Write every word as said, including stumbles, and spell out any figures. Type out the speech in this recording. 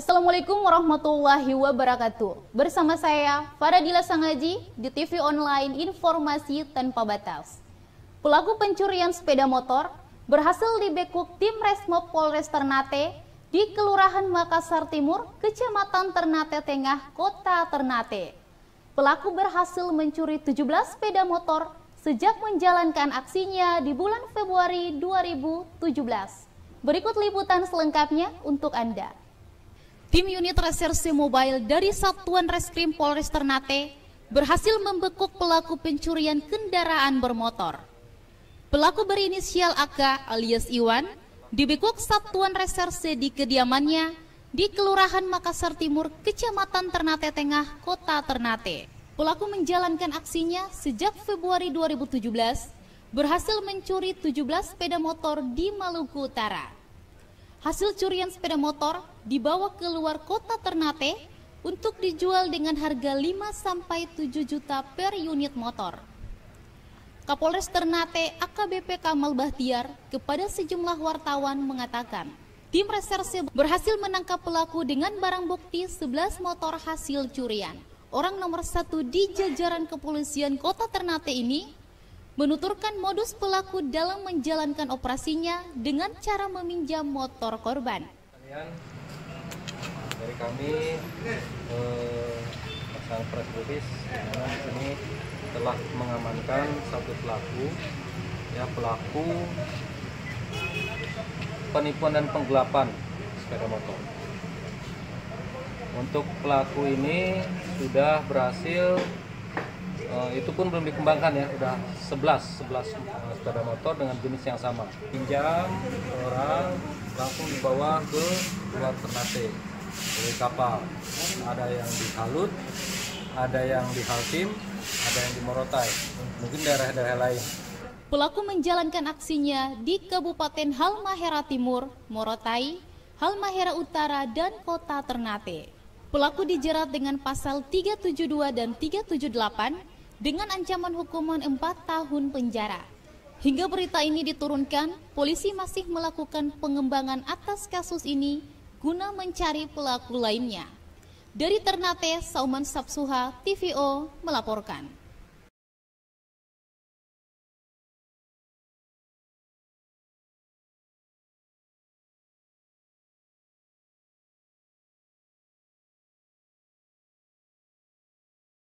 Assalamualaikum warahmatullahi wabarakatuh. Bersama saya Faradila Sangaji di T V Online Informasi Tanpa Batas. Pelaku pencurian sepeda motor berhasil dibekuk tim Resmob Polres Ternate di Kelurahan Makassar Timur, Kecamatan Ternate Tengah, Kota Ternate. Pelaku berhasil mencuri tujuh belas sepeda motor sejak menjalankan aksinya di bulan Februari dua ribu tujuh belas. Berikut liputan selengkapnya untuk Anda. Tim unit reserse mobile dari Satuan Reskrim Polres Ternate berhasil membekuk pelaku pencurian kendaraan bermotor. Pelaku berinisial A K alias Iwan dibekuk Satuan Reserse di kediamannya di Kelurahan Makassar Timur, Kecamatan Ternate Tengah, Kota Ternate. Pelaku menjalankan aksinya sejak Februari dua ribu tujuh belas, berhasil mencuri tujuh belas sepeda motor di Maluku Utara. Hasil curian sepeda motor dibawa keluar kota Ternate untuk dijual dengan harga lima sampai tujuh juta per unit motor. Kapolres Ternate A K B P Kamal Bahtiar kepada sejumlah wartawan mengatakan, tim reserse berhasil menangkap pelaku dengan barang bukti sebelas motor hasil curian. Orang nomor satu di jajaran kepolisian kota Ternate ini menuturkan modus pelaku dalam menjalankan operasinya dengan cara meminjam motor korban. Dari kami eh, pasang press release di sini telah mengamankan satu pelaku, ya pelaku penipuan dan penggelapan sepeda motor. Untuk pelaku ini sudah berhasil. Uh, itu pun belum dikembangkan ya, udah sebelas uh, sepeda motor dengan jenis yang sama. Pinjam orang langsung dibawa ke luar Ternate oleh kapal. Ada yang di Halut, ada yang di Haltim, ada yang di Morotai, mungkin daerah-daerah lain. Pelaku menjalankan aksinya di Kabupaten Halmahera Timur, Morotai, Halmahera Utara, dan Kota Ternate. Pelaku dijerat dengan pasal tiga tujuh dua dan tiga tujuh delapan dengan ancaman hukuman empat tahun penjara. Hingga berita ini diturunkan, polisi masih melakukan pengembangan atas kasus ini guna mencari pelaku lainnya. Dari Ternate, Sauman Sapsuha, T V O melaporkan.